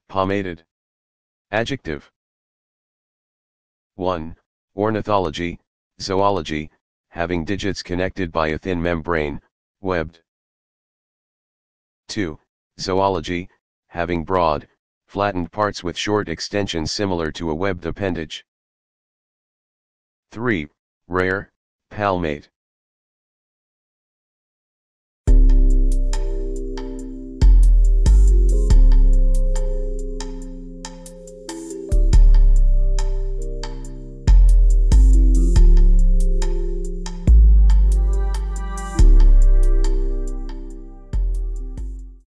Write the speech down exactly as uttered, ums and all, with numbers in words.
Palmated. Adjective. one. Ornithology, zoology, having digits connected by a thin membrane, webbed. two. Zoology, having broad, flattened parts with short extensions similar to a webbed appendage. three. Rare, palmate.